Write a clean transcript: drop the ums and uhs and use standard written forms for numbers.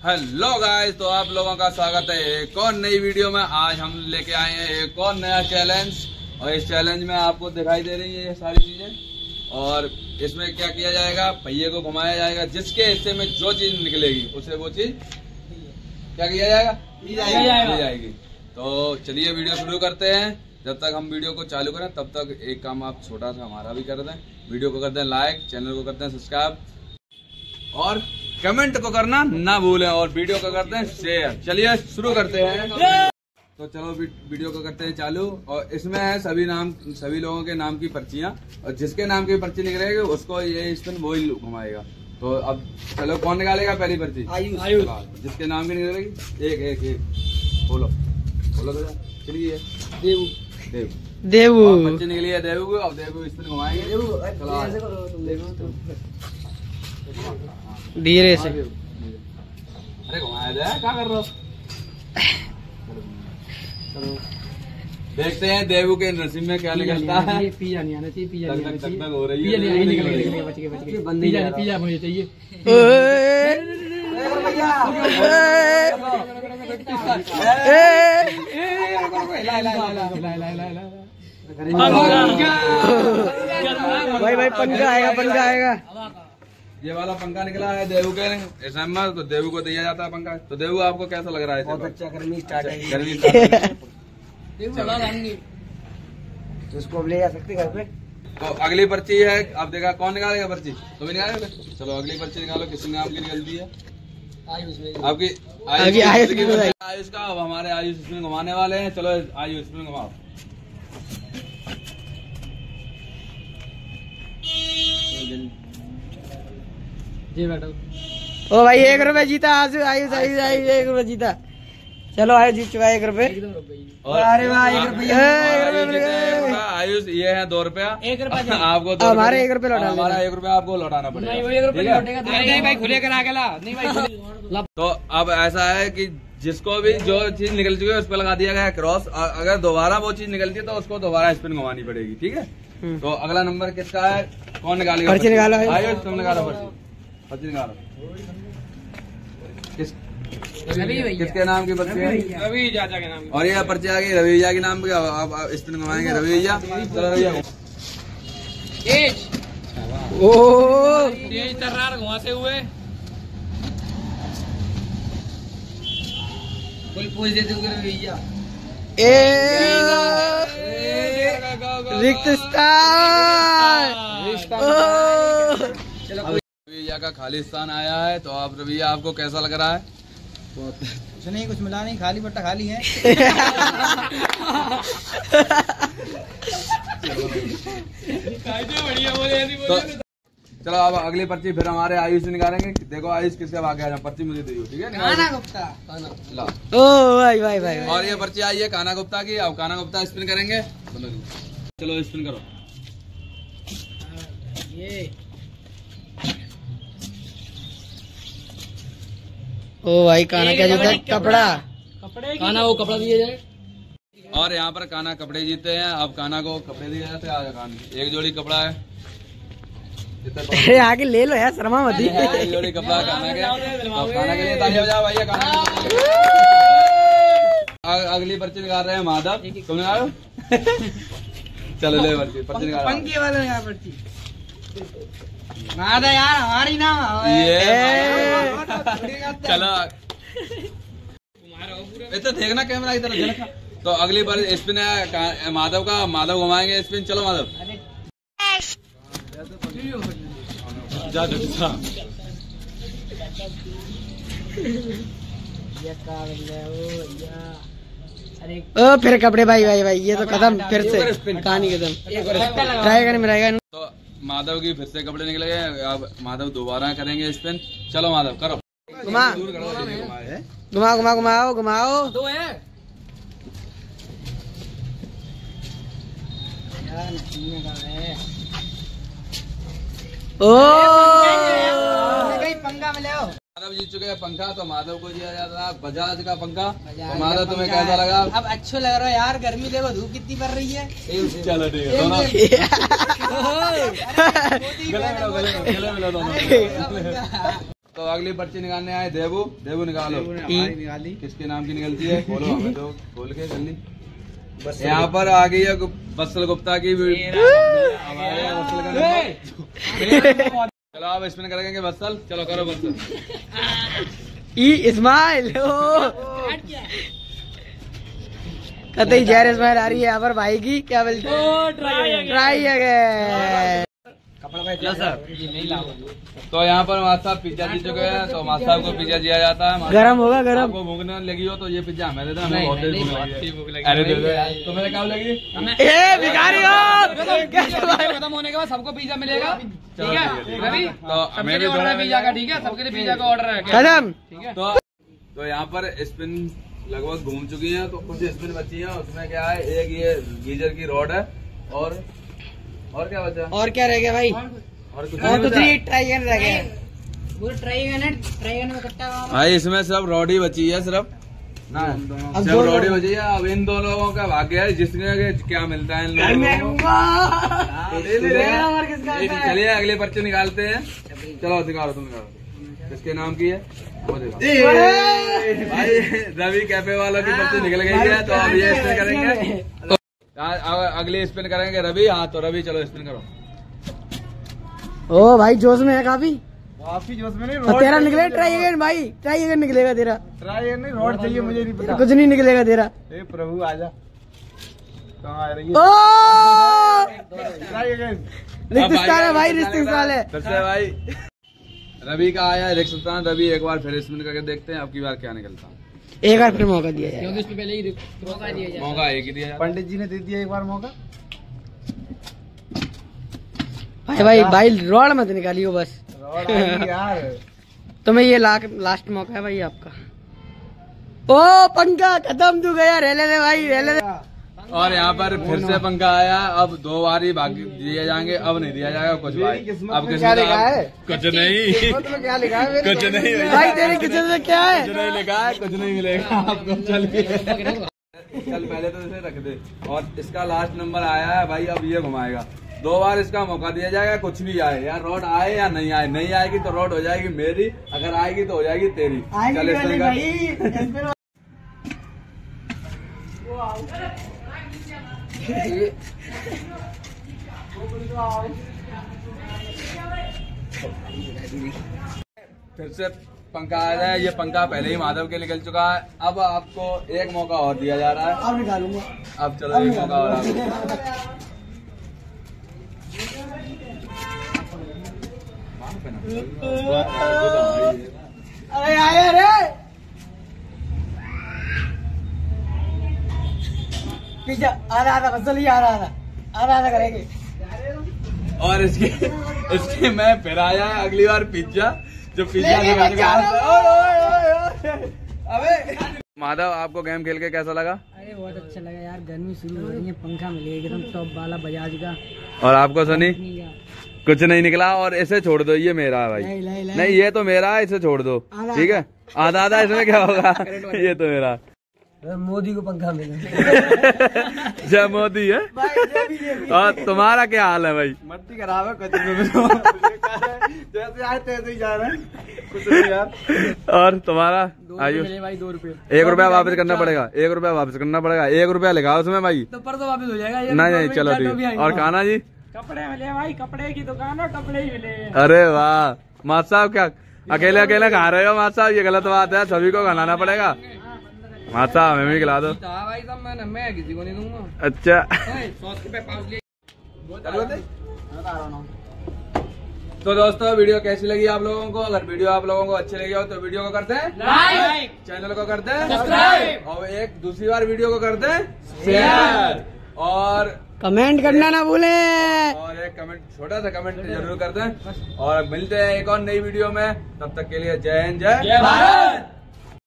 Hello guys, तो आप लोगों का स्वागत है एक और नई वीडियो में। आज हम लेके आए हैं एक और नया चैलेंज, और इस चैलेंज में आपको दिखाई दे रही है ये सारी चीजें। और इसमें क्या किया जाएगा, पहिए को घुमाया जाएगा, जिसके हिस्से में जो चीज निकलेगी उसे वो चीज क्या किया जाएगा, ली जाएगी। तो चलिए वीडियो शुरू करते हैं। जब तक हम वीडियो को चालू करें तब तक एक काम आप छोटा सा हमारा भी कर दें, वीडियो को कर दें लाइक, चैनल को कर दें सब्सक्राइब, और कमेंट को करना ना भूलें, और वीडियो को करते हैं शेयर। चलिए शुरू करते हैं। तो चलो वीडियो को करते हैं चालू। और इसमें है सभी लोगों के नाम की पर्चियां, और जिसके नाम की पर्ची निकलेगी उसको ये स्पिन वही घुमाएगा। तो अब चलो, कौन निकालेगा पहली पर्ची? आयुष। जिसके नाम की निकलेगी एक एक एक बोलो तो चलिए। देवू पर्ची निकली है देवू को। अब देवू स्पिन घुमाएंगे। धीरे से। अरे घुमाया जाए, क्या कर रहे हो? देखते हैं देवू के नसीब में क्या निकलता है। पिज़्ज़ा नहीं आना चाहिए, पिज़्ज़ा नहीं आना चाहिए, तक हो रही है। पिज़्ज़ा मुझे चाहिए। भाई पंखा आएगा। ये वाला पंखा निकला है देवू के एसएमएस, तो देवू को दिया जाता है पंखा। तो देवू आपको कैसा लग रहा है? बहुत अच्छा, गर्मी स्टार्ट है। गर्मी उसको अब ले जा सकते घर पे। तो अगली पर्ची है। अब देखा कौन निकालेगा पर्ची, तो भी निकालेगा। चलो अगली पर्ची निकालो, किसी नाम की निकलती है आपकी? आयुष का। अब हमारे आयुष इसमें घुमाने वाले हैं। चलो आयुष इसमें घुमाओ। जी बैठो। ओ भाई 1 रुपए जीता आयुष 1 रुपए जीता। चलो आयुष जीत चुका 1 रुपए। अरे भाई आयुष ये है 2 रुपया। 1 रुपया आपको हमारे 1 रुपए लौटा। हमारा 1 रुपया आपको लौटाना पड़ेगा। नहीं भाई खुले करा के ला। नहीं भाई। तो अब ऐसा है कि जिसको भी जो चीज निकल चुकी है उस पर लगा दिया गया है क्रॉस। अगर दोबारा वो चीज निकलती है तो उसको दोबारा स्पिन घुमानी पड़ेगी, ठीक है? तो अगला नंबर किसका है, कौन निकालेगा? पर्ची निकालो आयुष, तुम निकालो पर्ची निकालो। किसके नाम की पर्ची है? रवि चाचा के नाम। और ये पर्ची आ गई रवि भैया के नाम पे। अब स्पिन घुमाएंगे रवि भैया। चलो रवि भैया घुमाते हुए पूछ देते हुए भैया। रिक्त रवैया का खाली स्थान आया है। तो आप रवैया, आपको कैसा लग रहा है? कुछ नहीं, कुछ मिला नहीं, खाली बट्टा खाली है। तो चलो अब अगली पर्ची फिर हमारे आयुष से निकालेंगे। देखो आयुष किसके भाग गया, पर्ची मुझे दे दो, ठीक है? काना गुप्ता। ला। ओ भाई। और ये पर्ची आई है काना गुप्ता की। अब काना गुप्ता स्पिन करेंगे। चलो स्पिन करो। ये ओ भाई काना क्या जीता? कपड़ा। काना को कपड़ा दिया जाए। और यहाँ पर काना कपड़े जीते हैं। अब काना को कपड़े दिए जाते हैं। एक जोड़ी कपड़ा है। अरे आगे ले लो यार, शर्मा मत। एक जोड़ी कपड़ा काना के। काना के लिए ताली बजाओ भैया। काना अगली पर्ची निकाल रहे हैं माधव। तुम निकालो। चलो ले पर्ची निकालो। पंखे वाले यहाँ पर्ची माधव यार, हमारी नाम ये। चलो इतना देखना कैमरा इधर झलका। तो अगली बार स्पिन है माधव का। माधव घुमाएंगे स्पिन। चलो माधव जा। ओ फिर कपड़े भाई। ये तो खत्म, फिर से कहानी खत्म। रहेगा नहीं मिलेगा। तो माधव की फिर से कपड़े निकल गए। अब माधव दोबारा करेंगे स्पिन। चलो माधव करो। घुमाओ। दो है। ओ पंखा में ले आओ। माधव जीत चुके हैं पंखा। तो माधव को दिया जाता है बजाज का पंखा। तो माधव तुम्हें कैसा लगा? अब अच्छा लग रहा है यार, गर्मी देखो, धूप कितनी पड़ रही है। चलो ठीक है दोनों गले मिलो दोनों। तो अगली पर्ची निकालने आए देवू। देवू निकालो। निकाली। किसके नाम की निकलती है? बोलो हमें तो खोल के जल्दी। यहाँ पर आ गई है बत्सल गुप्ता की हमारे बत्सल का नंबर। चलो आप स्पिन करेंगे बत्सल। चलो करो बत्सल। इस्माइल कतई जहर इस्माइल आ रही है यहाँ पर भाई की। क्या बोलते हैं? Try again. तो यहाँ पर मास्टर साहब पिज्जा दे चुके हैं। तो मास्टर साहब को पिज्जा दिया जाता है। गरम होगा गरम। आपको भूख न लगी हो तो ये पिज्जा हमें दे दो। हमें बहुत तेज भूख लगी है। अरे दे दो। तुम्हें क्या लगी? ए भिखारी हो। खत्म होने के बाद सबको पिज्जा मिलेगा। ठीक है रवि? तो हमें भी ऑर्डर पिज्जा का। ठीक है सबके लिए पिज्जा का ऑर्डर है। खत्म। ठीक है तो यहाँ पर स्पिन लगभग घूम चुकी है। तो कुछ स्पिन बची है। उसमें क्या है, एक ये गीजर की रॉड है और क्या बचा? और क्या रह गया भाई? और कुछ और कुछ नहीं। ट्राई करने रह गया। भाई इसमें सब रॉड ही बची है सिर्फ ना। सब रॉड ही बची है। अब इन दो लोगों का भाग्य है जिसने क्या मिलता है इन लोगों को। चलिए अगले पर्चे निकालते हैं। चलो दिखाओ तुम निकालो। किसके नाम की है वो दिखाओ। भाई रवि कैफे वालों की पर्ची निकल गई है। तो अब ये स्पिन करेंगे। अगले स्पिन करेंगे रवि। हाँ तो रवि चलो स्पिन करो। ओ भाई जोश में है काफी जोश में नहीं। तो तेरा निकलेगा। ट्राई अगेन भाई। ट्राई अगेन निकलेगा तेरा। ट्राई नहीं रॉड चाहिए मुझे नहीं पता। कुछ नहीं निकलेगा तेरा। हे प्रभु आजा। कहाँ आ रही है? ओ ट्राई अगेन। रिश्तेदार है भाई। रिश्तेदार है। सबसे भाई रवि का आया है रिश्तेदार। रवि एक बार फिर स्पिन करके देखते हैं अब की बार क्या निकलता है। एक बार फिर मौका दिया जाए। क्योंकि इसमें पहले ही मौका दिया जाए। मौका एक ही दिया जाता है। पंडित जी ने दे दिया एक बार मौका। भाई रॉड मत निकालियो बस। रॉड यार। तुम्हें ये लास्ट मौका है भाई आपका। ओ पंखा खत्म। तू गया। रहने दे भाई रहने दे। और यहाँ पर फिर से पंखा आया। अब 2 बार ही बाकी दिए जाएंगे। अब नहीं दिया जाएगा कुछ भाई। अब क्या लिखा है? कुछ नहीं। क्या लिखा है? कुछ नहीं भाई तेरी किचन में क्या है? कुछ नहीं लिखा है। कुछ नहीं मिलेगा आपको। चल पहले तो इसे रख दे। और इसका लास्ट नंबर आया है भाई। अब ये घुमाएगा। 2 बार इसका मौका दिया जाएगा। कुछ भी आए यार रॉड आए या नहीं आए। नहीं आएगी तो रॉड हो जाएगी मेरी। अगर आएगी तो हो जाएगी तेरी। चल फिर से पंखा आ जाए। ये पंखा पहले ही माधव के निकल चुका है। अब आपको एक मौका और दिया जा रहा है। अब निकालूंगा। अब चलो एक मौका और अरे आया रे। पिज्जा आधा फसल ही आधा करेंगे। और इसके मैं फिर आया है अगली बार पिज्जा। जो पिज्जा अबे माधव आपको गेम खेल के कैसा लगा? अरे बहुत अच्छा लगा यार। गर्मी शुरू हो रही है। पंखा मिलेगा एकदम टॉप वाला बजाज का। और आपको सनी? कुछ नहीं निकला। और इसे छोड़ दो। ये मेरा है भाई। नहीं ये तो मेरा है। इसे छोड़ दो। ठीक है आधा इसमें क्या होगा? ये तो मेरा। मोदी को पंखा मिला। जय मोदी है। और तुम्हारा क्या हाल है भाई? मट्टी खराब है। जैसे आए तैसे ही जा रहे हैं। कुछ नहीं यार। और तुम्हारा आयुष? भाई 2 रुपए। 1 रुपया वापस करना पड़ेगा। 1 रुपया वापस करना पड़ेगा। 1 रुपया लिखा उसमें भाई। तो पर तो वापस हो जाएगा। नहीं चलो ठीक। और कान्हा जी? कपड़े मिले भाई। कपड़े की दुकान है। कपड़े ही मिले। अरे वाह मास्टर साहब क्या अकेले खा रहे हो? मास्टर साहब ये गलत बात है। सभी को खिलाना पड़ेगा। मास्टर साहब हमें भी खिला दो। भाई साहब मैं किसी को नहीं दूंगा। अच्छा तो दोस्तों वीडियो कैसी लगी आप लोगों को? अगर वीडियो आप लोगों को अच्छी लगी हो तो वीडियो को करते हैं लाइक, चैनल को करते हैं सब्सक्राइब, और एक दूसरी बार वीडियो को करते हैं शेयर, और कमेंट करना ना भूलें। और एक कमेंट, छोटा सा कमेंट जरूर कर दें। और मिलते हैं एक और नई वीडियो में। तब तक के लिए जय हिंद जय भारत।